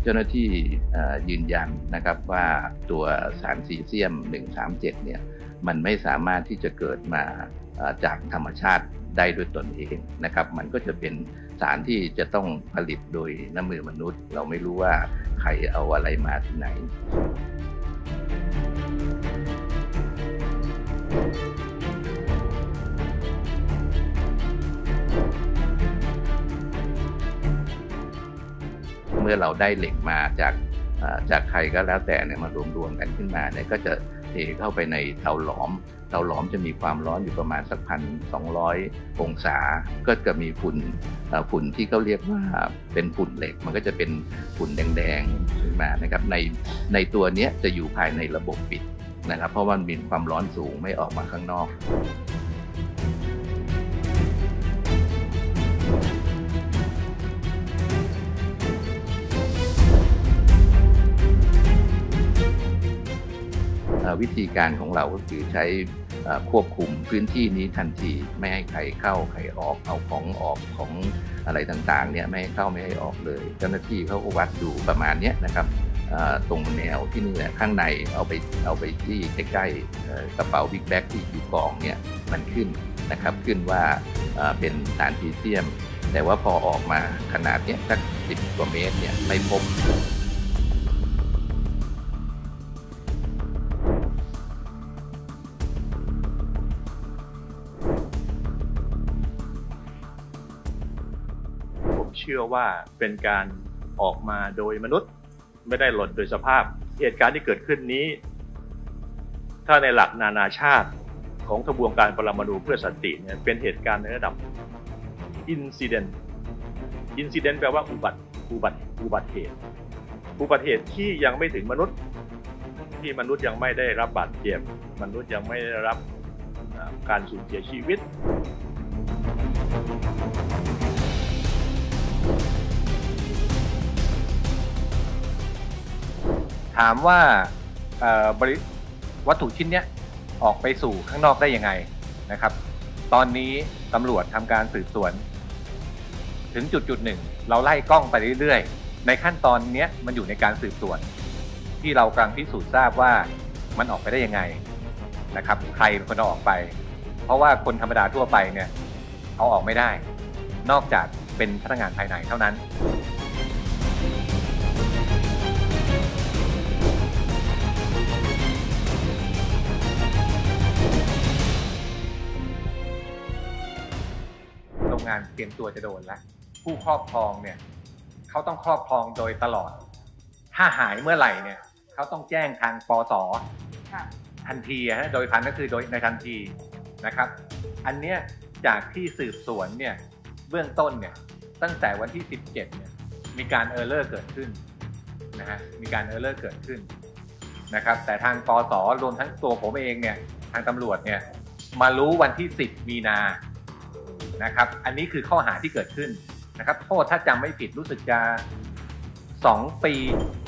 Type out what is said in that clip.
เจ้าหน้าที่ยืนยันนะครับว่าตัวสารซีเซียม137เนี่ยมันไม่สามารถที่จะเกิดมาจากธรรมชาติได้ด้วยตนเองนะครับมันก็จะเป็นสารที่จะต้องผลิตโดยน้ำมือมนุษย์เราไม่รู้ว่าใครเอาอะไรมาที่ไหนเมื่อเราได้เหล็กมาจากใครก็แล้วแต่เนี่ยมารวมกันขึ้นมาเนี่ยก็จะเทเข้าไปในเตาหลอมจะมีความร้อนอยู่ประมาณสัก1,200 องศาก็จะมีฝุ่นที่เขาเรียกว่าเป็นฝุ่นเหล็กมันก็จะเป็นฝุ่นแดงๆขึ้นมานะครับในตัวนี้จะอยู่ภายในระบบปิดนะครับเพราะว่ามันมีความร้อนสูงไม่ออกมาข้างนอกวิธีการของเราก็คือใช้ควบคุมพื้นที่นี้ทันทีไม่ให้ใครเข้าใครออกเอาของออกของอะไรต่างๆเนี่ยไม่ให้เข้าไม่ให้ออกเลยเจ้าหน้าที่เขาก็วัดดูประมาณนี้นะครับตรงแนวที่นี่แหละข้างในเอาไปที่ใกล้ๆกระเป๋าบิ๊กแบ็คที่อยู่กองเนี่ยมันขึ้นนะครับขึ้นว่าเป็นสารซีเซียมแต่ว่าพอออกมาขนาดนี้สัก10 กว่าเมตรเนี่ยไม่พบเชื่อว่าเป็นการออกมาโดยมนุษย์ไม่ได้หล่นโดยสภาพเหตุการณ์ที่เกิดขึ้นนี้ถ้าในหลักนานาชาติของกระบวนการปรมาณูเพื่อสันติเนี่ยเป็นเหตุการณ์ในระดับ incident แปลว่าอุบัติเหตุที่ยังไม่ถึงมนุษย์ที่มนุษย์ยังไม่ได้รับบาดเจ็บมนุษย์ยังไม่ได้รับการสูญเสียชีวิตถามว่าวัตถุชิ้นนี้ออกไปสู่ข้างนอกได้ยังไงนะครับตอนนี้ตำรวจทำการสืบสวนถึงจุดหนึ่งเราไล่กล้องไปเรื่อยๆในขั้นตอนนี้มันอยู่ในการสืบสวนที่เรากำลังพิสูจน์ทราบว่ามันออกไปได้ยังไงนะครับใครเป็นคนเอาออกไปเพราะว่าคนธรรมดาทั่วไปเนี่ยเอาออกไม่ได้นอกจากเป็นพนักงานภายในเท่านั้นโรงงานเตรียมตัวจะโดนแล้วผู้ครอบครองเนี่ยเขาต้องครอบครองโดยตลอดถ้าหายเมื่อไหร่เนี่ยเขาต้องแจ้งทางปส.ทันทีโดยพันก็คือโดยในทันทีนะครับอันเนี้ยจากที่สืบสวนเนี่ยเบื้องต้นเนี่ยตั้งแต่วันที่17เนี่ยมีการเออร์เลอร์เกิดขึ้นนะฮะมีการเออร์เลอร์เกิดขึ้นนะครับแต่ทางปส.รวมทั้งตัวผมเองเนี่ยทางตำรวจเนี่ยมารู้วันที่10 มีนานะครับอันนี้คือข้อหาที่เกิดขึ้นนะครับโทษถ้าจำไม่ผิดรู้สึกจะ2 ปี